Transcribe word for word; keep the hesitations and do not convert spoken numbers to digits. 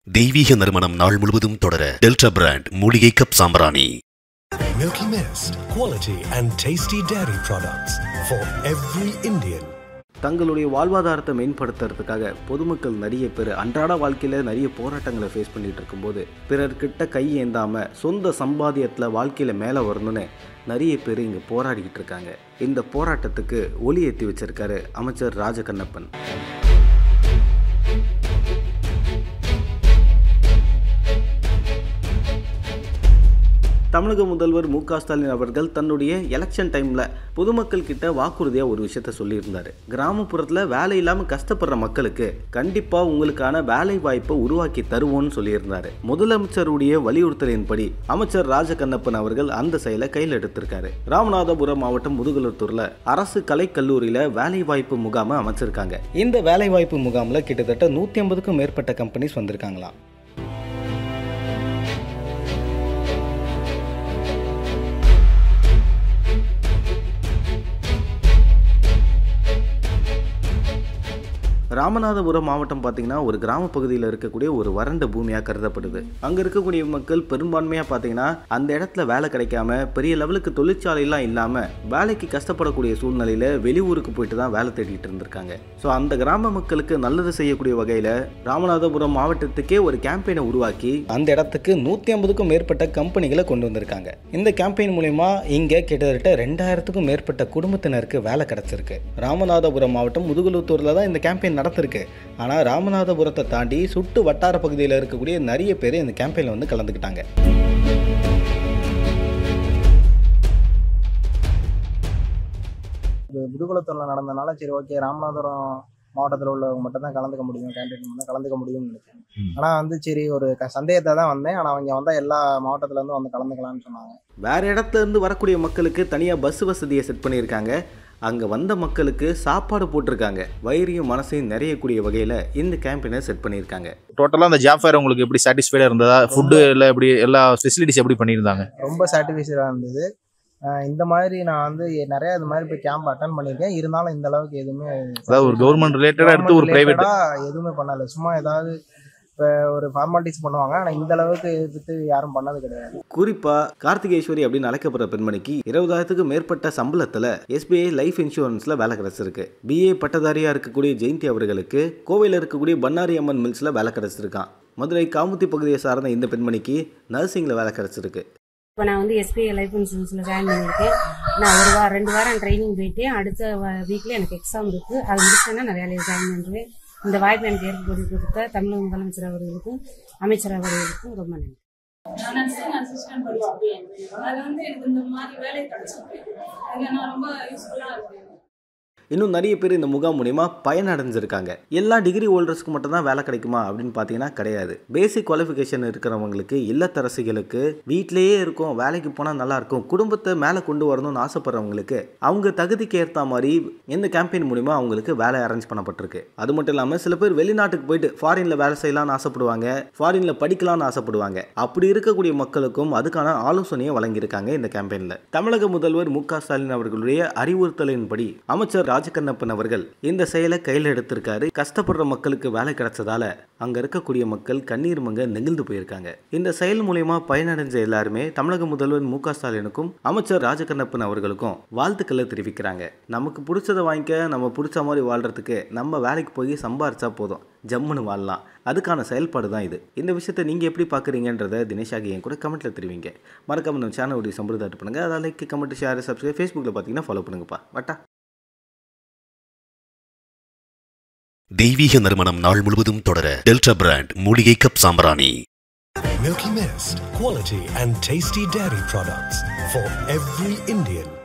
தெய்வீக நறுமணம் நாள் முழுவதும் தொடர டெல்டா பிராண்ட் மூலிகை கப் சாம்பிராணி. Milky Mist, quality and tasty dairy products for every Indian. தங்களுடைய வாழ்வாதாரத்தை மேம்படுத்துறதுக்காக பொதுமக்கள் நிறைய பேர் அன்றாட வாழ்க்கையில் நிறைய போராட்டங்களை ஃபேஸ் பண்ணிட்டு இருக்கும்போது பிறர்கிட்ட கை ஏந்தாமல் சொந்த சம்பாத்தியத்தில் வாழ்க்கையில் மேலே வரணும்னு நிறைய பேர் இங்கே போராடிக்கிட்டு இருக்காங்க. இந்த போராட்டத்துக்கு ஒளி ஏற்றி வச்சிருக்காரு அமைச்சர் ராஜகண்ணப்பன். தமிழக முதல்வர் மு க ஸ்டாலின் அவர்கள் தன்னுடைய எலெக்ஷன் டைமில் பொதுமக்கள் கிட்ட வாக்குறுதியாக ஒரு விஷயத்த சொல்லியிருந்தார். கிராமப்புறத்தில் வேலை இல்லாமல் கஷ்டப்படுற மக்களுக்கு கண்டிப்பாக உங்களுக்கான வேலை வாய்ப்பை உருவாக்கி தருவோம்னு சொல்லியிருந்தார். முதலமைச்சருடைய வலியுறுத்தலின்படி அமைச்சர் ராஜகண்ணப்பன் அவர்கள் அந்த செயலை கையில் எடுத்திருக்காரு. ராமநாதபுரம் மாவட்டம் முதுகுளத்தூரில் அரசு கலைக்கல்லூரியில் வேலை வாய்ப்பு முகாமை அமைச்சிருக்காங்க. இந்த வேலை வாய்ப்பு முகாமில் கிட்டத்தட்ட நூற்றி ஐம்பதுக்கும் மேற்பட்ட கம்பெனிஸ் வந்திருக்காங்களாம். ராமநாதபுரம் மாவட்டம் பார்த்தீங்கன்னா ஒரு கிராம பகுதியில் இருக்கக்கூடிய ஒரு வறண்ட பூமியாக கருதப்படுது. அங்கே இருக்கக்கூடிய மக்கள் பெரும்பான்மையாக பார்த்தீங்கன்னா அந்த இடத்துல வேலை கிடைக்காம பெரிய லெவலுக்கு தொழிற்சாலையெல்லாம் இல்லாமல் வேலைக்கு கஷ்டப்படக்கூடிய சூழ்நிலையில் வெளியூருக்கு போயிட்டு தான் வேலை தேடிட்டு இருந்திருக்காங்க. ஸோ அந்த கிராம மக்களுக்கு நல்லது செய்யக்கூடிய வகையில் ராமநாதபுரம் மாவட்டத்துக்கே ஒரு கேம்பெயினை உருவாக்கி அந்த இடத்துக்கு நூற்றி ஐம்பதுக்கும் மேற்பட்ட கம்பெனிகளை கொண்டு வந்திருக்காங்க. இந்த கேம்பெயின் மூலயமா இங்கே கிட்டத்தட்ட ரெண்டாயிரத்துக்கும் மேற்பட்ட குடும்பத்தினருக்கு வேலை கிடைச்சிருக்கு. ராமநாதபுரம் மாவட்டம் முதுகுளத்தூரில் தான் இந்த கேம்பெயின் நடத்திருக்கு. ஆனால் ராமநாதபுரத்தை தாண்டி சுட்டு வட்டார பகுதியில் இருக்கக்கூடிய நிறைய பேர் இந்த கேம்பெயினில் வந்து கலந்துக்கிட்டாங்க. முதுகுளத்தூரில் நடந்தனால சரி ஓகே ராமநாதபுரம் மாவட்டத்தில் உள்ளவங்க மட்டும் தான் கலந்துக்க முடியும், கேண்டிடேட் மட்டும் கலந்துக்க முடியும்னு நினைச்சேன். ஆனால் வந்து சரி ஒரு சந்தேகத்தை தான் வந்தேன். ஆனால் அவங்க வந்தால் எல்லா மாவட்டத்துலேருந்து வந்து கலந்துக்கலாம்னு சொன்னாங்க. வேறு இடத்துல இருந்து வரக்கூடிய மக்களுக்கு தனியாக பஸ் வசதியை செட் பண்ணியிருக்காங்க. அங்கே வந்த மக்களுக்கு சாப்பாடு போட்டிருக்காங்க. வயிறையும் மனசையும் நிறையக்கூடிய வகையில் இந்த கேம்பெயினை செட் பண்ணியிருக்காங்க. டோட்டலாக அந்த ஜாப் ஃபேர் உங்களுக்கு எப்படி சாட்டிஸ்ஃபைடாக இருந்ததா? ஃபுட்டு எல்லாம் எப்படி, எல்லா ஃபெசிலிட்டிஸ் எப்படி பண்ணியிருந்தாங்க? ரொம்ப சாட்டிஸ்ஃபைடாக இருந்தது. இந்த மாதிரி நான் வந்து நிறைய இது மாதிரி போய் கேம்ப் அட்டன் பண்ணியிருக்கேன். இருந்தாலும் இந்த அளவுக்கு எதுவுமே அதாவது ஒரு கவர்மெண்ட் ரிலேட்டடாக எடுத்து ஒரு பிரைவேட் எதுவுமே பண்ணலை. சும்மா ஏதாவது இப்போ ஒரு ஃபார்மாலிட்டிஸ் பண்ணுவாங்க. ஆனால் இந்த அளவுக்கு எடுத்து யாரும் பண்ணது கிடையாது. குறிப்பாக கார்த்திகேஸ்வரி அப்படின்னு அழைக்கப்படுற பெண்மணிக்கு இருபதாயிரத்துக்கும் மேற்பட்ட சம்பளத்தில் எஸ்பிஐ லைஃப் இன்சூரன்ஸில் வேலை கிடைச்சிருக்கு. பிஏ பட்டதாரியாக இருக்கக்கூடிய ஜெயந்தி அவர்களுக்கு கோவையில் இருக்கக்கூடிய பன்னாரி அம்மன் மில்ஸில் வேலை கிடைச்சிருக்கான். மதுரை காமுத்தி பகுதியை சார்ந்த இந்த பெண்மணிக்கு நர்சிங்கில் வேலை கிடைச்சிருக்கு. இப்போ நான் வந்து எஸ்பிஐ லைஃப் இன்சூரன்ஸில் ஜாயின் பண்ணியிருக்கேன். நான் ஒரு வாரம் ரெண்டு வாரம் ட்ரைனிங் போயிட்டு அடுத்த வீக்கில் எனக்கு எக்ஸாம் இருக்குது. அது முடிச்சேன்னா நான் வேலையை ஜாயின் பண்ணுறேன். இந்த வாய்ப்பு எனக்கு ஏற்படுத்தி கொடுத்த தமிழக முதலமைச்சர் அவர்களுக்கும் அமைச்சர் அவர்களுக்கும் ரொம்ப நன்றி. நான் நர்சிங் அசிஸ்டன்ட் படிச்சிருக்கேன். அது வந்து எனக்கு இந்த மாதிரி வேலை கிடைச்சிருக்கு. அதில் நான் ரொம்ப யூஸ்ஃபுல்லாக இருக்கேன். இன்னும் நிறைய பேர் இந்த முகாம் மூலிமா பயனடைஞ்சிருக்காங்க. எல்லா டிகிரி ஹோல்டர்ஸ்க்கு மட்டும் தான் வேலை கிடைக்குமா அப்படின்னு பார்த்தீங்கன்னா கிடையாது. பேசிக் குவாலிஃபிகேஷன் இருக்கிறவங்களுக்கு, இல்லத்தரசிகளுக்கு, வீட்டிலேயே இருக்கும் வேலைக்கு போனால் நல்லா இருக்கும், குடும்பத்தை மேலே கொண்டு வரணும்னு ஆசைப்படுறவங்களுக்கு அவங்க தகுதிக்கு ஏற்ற மாதிரி இந்த கேம்பெயின் மூலிமா அவங்களுக்கு வேலை அரேஞ்ச் பண்ணப்பட்டிருக்கு. அது மட்டும் இல்லாமல் சில பேர் வெளிநாட்டுக்கு போயிட்டு ஃபாரின்ல வேலை செய்யலாம்னு ஆசைப்படுவாங்க, ஃபாரின்ல படிக்கலாம்னு ஆசைப்படுவாங்க. அப்படி இருக்கக்கூடிய மக்களுக்கும் அதுக்கான ஆலோசனையை வழங்கியிருக்காங்க இந்த கேம்பெயினில். தமிழக முதல்வர் மு க ஸ்டாலின் அவர்களுடைய அறிவுறுத்தலின்படி அமைச்சர் ராஜகண்ணப்பன் அவர்கள் இந்த செயலை கையில் எடுத்திருக்காரு. கஷ்டப்படுற மக்களுக்கு வேலை கிடைச்சதால அங்க இருக்கக்கூடிய மக்கள் கண்ணீர் மங்க நெகிழ்ந்து போயிருக்காங்க. இந்த செயல் மூலமா பயனடைஞ்ச எல்லாருமே தமிழக முதல்வர் மு க ஸ்டாலினுக்கும் அமைச்சர் ராஜகண்ணப்பன் அவர்களுக்கும் வாழ்த்துக்களை தெரிவிக்கிறாங்க. நமக்கு பிடிச்சதை வாங்கிக்க, நம்ம பிடிச்ச மாதிரி வாழ்றதுக்கு நம்ம வேலைக்கு போய் சம்பாரிச்சா போதும், ஜம்முன்னு வாழலாம். அதுக்கான செயல்பாடு தான் இது. இந்த விஷயத்தை நீங்கள் எப்படி பார்க்குறீங்கன்றதை தினேஷாகி என் கூட கமெண்ட்டில் தெரிவிங்க. மறக்காம நம்ம சேனலுடைய சம்பிரதாயம் பண்ணுங்கள். அதை லைக், கமெண்ட், ஷேர், சப்ஸ்கிரைப், ஃபேஸ்புக்கில் பார்த்தீங்கன்னா ஃபாலோ பண்ணுங்கப்பா. வட்டா. தெய்வீக நறுமணம் நாள் முழுவதும் தொடர டெல்டா பிராண்ட் மூலிகை கப் சாம்பிராணி. Milky Mist, quality and tasty dairy products for every Indian.